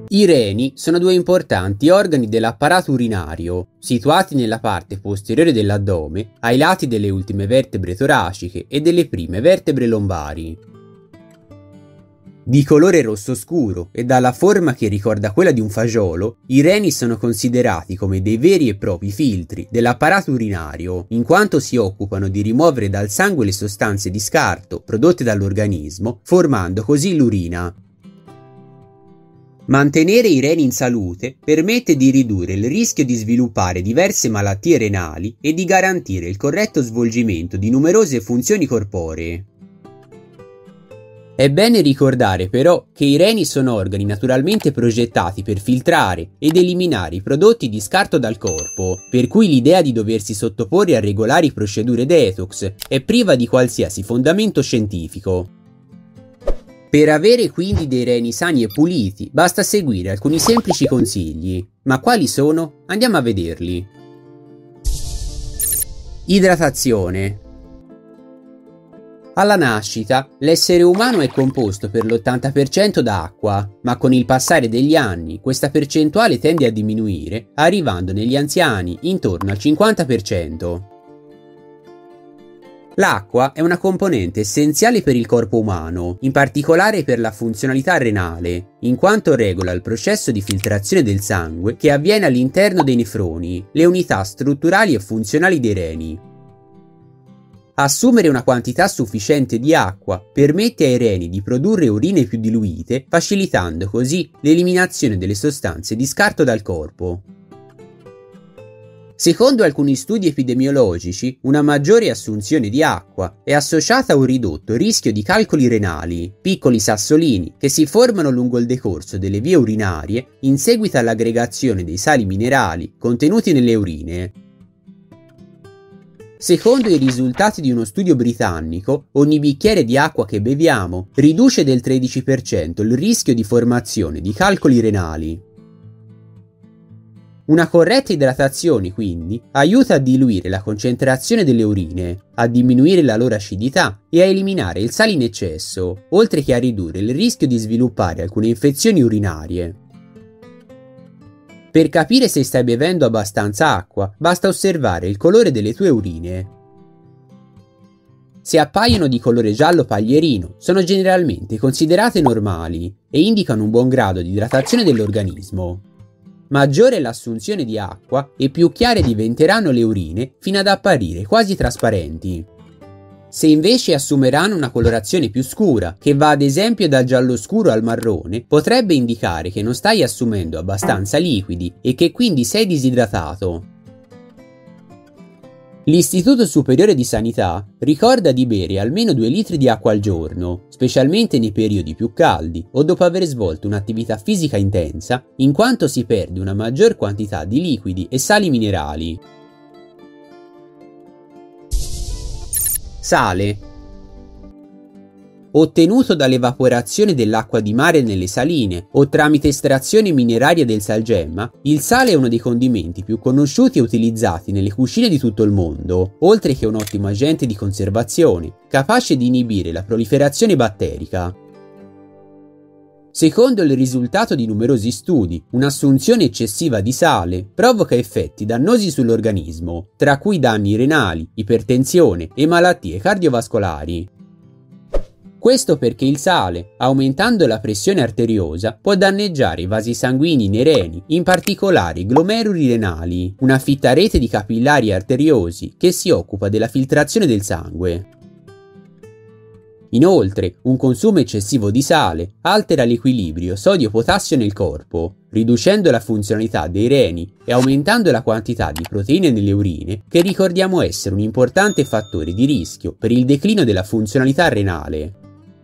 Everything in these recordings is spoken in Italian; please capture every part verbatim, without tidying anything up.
I reni sono due importanti organi dell'apparato urinario, situati nella parte posteriore dell'addome, ai lati delle ultime vertebre toraciche e delle prime vertebre lombari. Di colore rosso scuro e dalla forma che ricorda quella di un fagiolo, i reni sono considerati come dei veri e propri filtri dell'apparato urinario, in quanto si occupano di rimuovere dal sangue le sostanze di scarto prodotte dall'organismo, formando così l'urina. Mantenere i reni in salute permette di ridurre il rischio di sviluppare diverse malattie renali e di garantire il corretto svolgimento di numerose funzioni corporee. È bene ricordare però che i reni sono organi naturalmente progettati per filtrare ed eliminare i prodotti di scarto dal corpo, per cui l'idea di doversi sottoporre a regolari procedure detox è priva di qualsiasi fondamento scientifico. Per avere quindi dei reni sani e puliti, basta seguire alcuni semplici consigli. Ma quali sono? Andiamo a vederli. Idratazione. Alla nascita, l'essere umano è composto per l'ottanta per cento da acqua, ma con il passare degli anni questa percentuale tende a diminuire, arrivando negli anziani intorno al cinquanta per cento. L'acqua è una componente essenziale per il corpo umano, in particolare per la funzionalità renale, in quanto regola il processo di filtrazione del sangue che avviene all'interno dei nefroni, le unità strutturali e funzionali dei reni. Assumere una quantità sufficiente di acqua permette ai reni di produrre urine più diluite, facilitando così l'eliminazione delle sostanze di scarto dal corpo. Secondo alcuni studi epidemiologici, una maggiore assunzione di acqua è associata a un ridotto rischio di calcoli renali, piccoli sassolini che si formano lungo il decorso delle vie urinarie in seguito all'aggregazione dei sali minerali contenuti nelle urine. Secondo i risultati di uno studio britannico, ogni bicchiere di acqua che beviamo riduce del tredici per cento il rischio di formazione di calcoli renali. Una corretta idratazione, quindi, aiuta a diluire la concentrazione delle urine, a diminuire la loro acidità e a eliminare il sale in eccesso, oltre che a ridurre il rischio di sviluppare alcune infezioni urinarie. Per capire se stai bevendo abbastanza acqua, basta osservare il colore delle tue urine. Se appaiono di colore giallo paglierino, sono generalmente considerate normali e indicano un buon grado di idratazione dell'organismo. Maggiore è l'assunzione di acqua e più chiare diventeranno le urine fino ad apparire quasi trasparenti. Se invece assumeranno una colorazione più scura, che va ad esempio dal giallo scuro al marrone, potrebbe indicare che non stai assumendo abbastanza liquidi e che quindi sei disidratato. L'Istituto Superiore di Sanità ricorda di bere almeno due litri di acqua al giorno, specialmente nei periodi più caldi o dopo aver svolto un'attività fisica intensa, in quanto si perde una maggior quantità di liquidi e sali minerali. Sale. Ottenuto dall'evaporazione dell'acqua di mare nelle saline o tramite estrazione mineraria del salgemma, il sale è uno dei condimenti più conosciuti e utilizzati nelle cucine di tutto il mondo, oltre che un ottimo agente di conservazione, capace di inibire la proliferazione batterica. Secondo il risultato di numerosi studi, un'assunzione eccessiva di sale provoca effetti dannosi sull'organismo, tra cui danni renali, ipertensione e malattie cardiovascolari. Questo perché il sale, aumentando la pressione arteriosa, può danneggiare i vasi sanguigni nei reni, in particolare i glomeruli renali, una fitta rete di capillari arteriosi che si occupa della filtrazione del sangue. Inoltre, un consumo eccessivo di sale altera l'equilibrio sodio-potassio nel corpo, riducendo la funzionalità dei reni e aumentando la quantità di proteine nelle urine, che ricordiamo essere un importante fattore di rischio per il declino della funzionalità renale.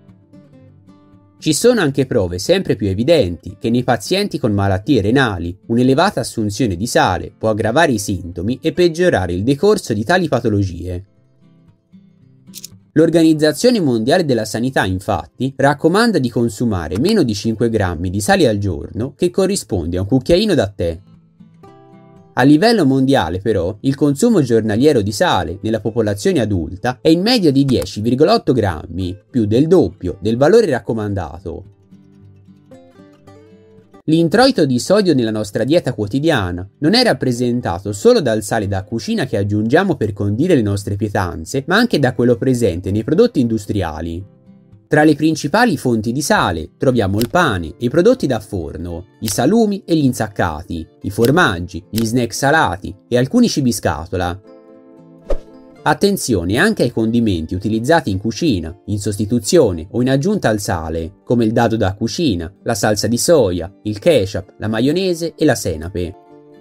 Ci sono anche prove sempre più evidenti che nei pazienti con malattie renali un'elevata assunzione di sale può aggravare i sintomi e peggiorare il decorso di tali patologie. L'Organizzazione Mondiale della Sanità, infatti, raccomanda di consumare meno di cinque grammi di sale al giorno, che corrisponde a un cucchiaino da tè. A livello mondiale, però, il consumo giornaliero di sale nella popolazione adulta è in media di dieci virgola otto grammi, più del doppio del valore raccomandato. L'introito di sodio nella nostra dieta quotidiana non è rappresentato solo dal sale da cucina che aggiungiamo per condire le nostre pietanze, ma anche da quello presente nei prodotti industriali. Tra le principali fonti di sale troviamo il pane e i prodotti da forno, i salumi e gli insaccati, i formaggi, gli snack salati e alcuni cibi scatola. Attenzione anche ai condimenti utilizzati in cucina, in sostituzione o in aggiunta al sale, come il dado da cucina, la salsa di soia, il ketchup, la maionese e la senape.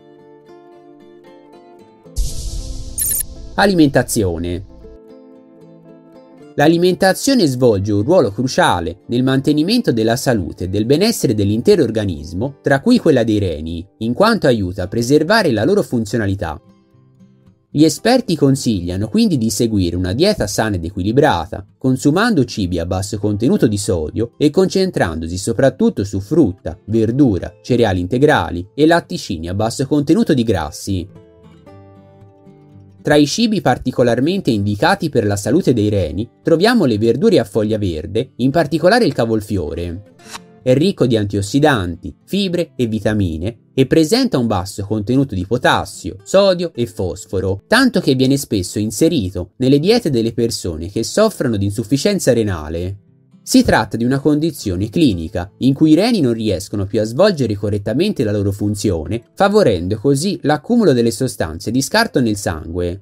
Alimentazione. L'alimentazione svolge un ruolo cruciale nel mantenimento della salute e del benessere dell'intero organismo, tra cui quella dei reni, in quanto aiuta a preservare la loro funzionalità. Gli esperti consigliano quindi di seguire una dieta sana ed equilibrata, consumando cibi a basso contenuto di sodio e concentrandosi soprattutto su frutta, verdura, cereali integrali e latticini a basso contenuto di grassi. Tra i cibi particolarmente indicati per la salute dei reni troviamo le verdure a foglia verde, in particolare il cavolfiore. È ricco di antiossidanti, fibre e vitamine e presenta un basso contenuto di potassio, sodio e fosforo, tanto che viene spesso inserito nelle diete delle persone che soffrono di insufficienza renale. Si tratta di una condizione clinica in cui i reni non riescono più a svolgere correttamente la loro funzione, favorendo così l'accumulo delle sostanze di scarto nel sangue.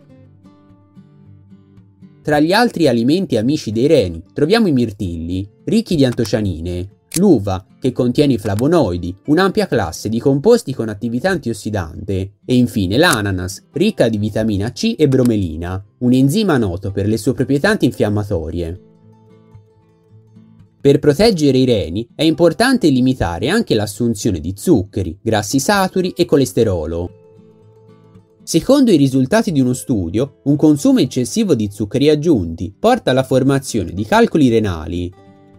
Tra gli altri alimenti amici dei reni troviamo i mirtilli, ricchi di antocianine, l'uva, che contiene i flavonoidi, un'ampia classe di composti con attività antiossidante, e infine l'ananas, ricca di vitamina C e bromelina, un enzima noto per le sue proprietà antinfiammatorie. Per proteggere i reni è importante limitare anche l'assunzione di zuccheri, grassi saturi e colesterolo. Secondo i risultati di uno studio, un consumo eccessivo di zuccheri aggiunti porta alla formazione di calcoli renali.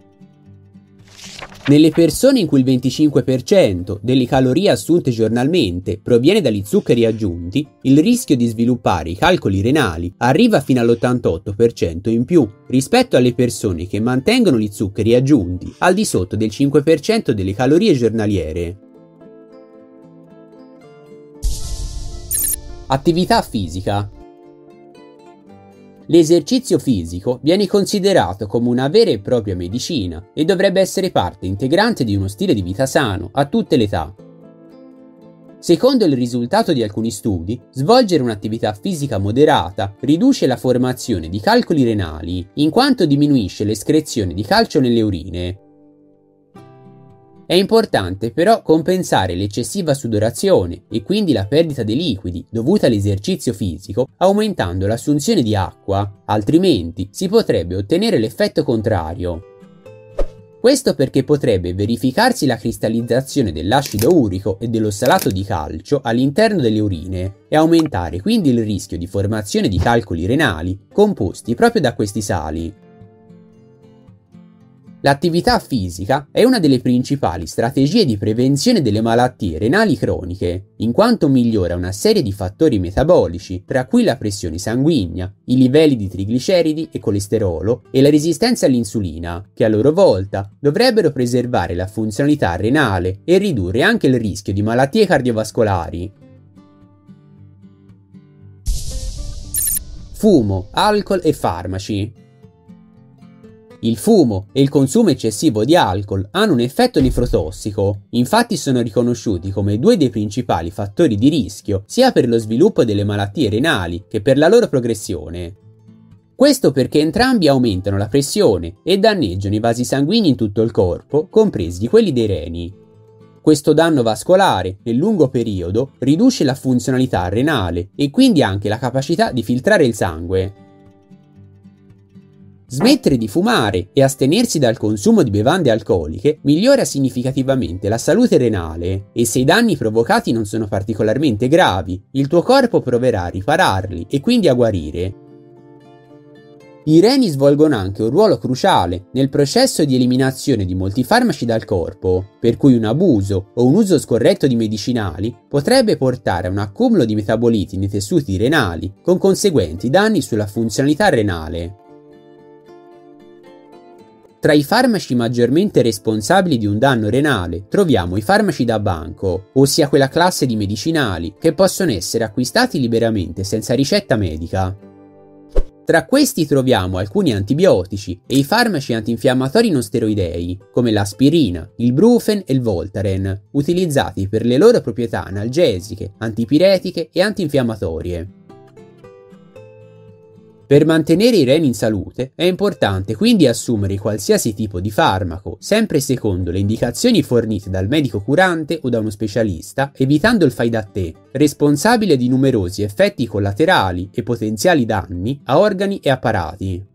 Nelle persone in cui il venticinque per cento delle calorie assunte giornalmente proviene dagli zuccheri aggiunti, il rischio di sviluppare i calcoli renali arriva fino all'ottantotto per cento in più rispetto alle persone che mantengono gli zuccheri aggiunti al di sotto del cinque per cento delle calorie giornaliere. Attività fisica. L'esercizio fisico viene considerato come una vera e propria medicina e dovrebbe essere parte integrante di uno stile di vita sano a tutte le età. Secondo il risultato di alcuni studi, svolgere un'attività fisica moderata riduce la formazione di calcoli renali, in quanto diminuisce l'escrezione di calcio nelle urine. È importante però compensare l'eccessiva sudorazione e quindi la perdita dei liquidi dovuta all'esercizio fisico aumentando l'assunzione di acqua, altrimenti si potrebbe ottenere l'effetto contrario. Questo perché potrebbe verificarsi la cristallizzazione dell'acido urico e dell'ossalato di calcio all'interno delle urine e aumentare quindi il rischio di formazione di calcoli renali composti proprio da questi sali. L'attività fisica è una delle principali strategie di prevenzione delle malattie renali croniche, in quanto migliora una serie di fattori metabolici, tra cui la pressione sanguigna, i livelli di trigliceridi e colesterolo e la resistenza all'insulina, che a loro volta dovrebbero preservare la funzionalità renale e ridurre anche il rischio di malattie cardiovascolari. Fumo, alcol e farmaci. Il fumo e il consumo eccessivo di alcol hanno un effetto nefrotossico, infatti sono riconosciuti come due dei principali fattori di rischio sia per lo sviluppo delle malattie renali che per la loro progressione. Questo perché entrambi aumentano la pressione e danneggiano i vasi sanguigni in tutto il corpo, compresi quelli dei reni. Questo danno vascolare, nel lungo periodo, riduce la funzionalità renale e quindi anche la capacità di filtrare il sangue. Smettere di fumare e astenersi dal consumo di bevande alcoliche migliora significativamente la salute renale e se i danni provocati non sono particolarmente gravi, il tuo corpo proverà a ripararli e quindi a guarire. I reni svolgono anche un ruolo cruciale nel processo di eliminazione di molti farmaci dal corpo, per cui un abuso o un uso scorretto di medicinali potrebbe portare a un accumulo di metaboliti nei tessuti renali, con conseguenti danni sulla funzionalità renale. Tra i farmaci maggiormente responsabili di un danno renale troviamo i farmaci da banco, ossia quella classe di medicinali che possono essere acquistati liberamente senza ricetta medica. Tra questi troviamo alcuni antibiotici e i farmaci antinfiammatori non steroidei, come l'aspirina, il Brufen e il Voltaren, utilizzati per le loro proprietà analgesiche, antipiretiche e antinfiammatorie. Per mantenere i reni in salute è importante quindi assumere qualsiasi tipo di farmaco, sempre secondo le indicazioni fornite dal medico curante o da uno specialista, evitando il fai da te, responsabile di numerosi effetti collaterali e potenziali danni a organi e apparati.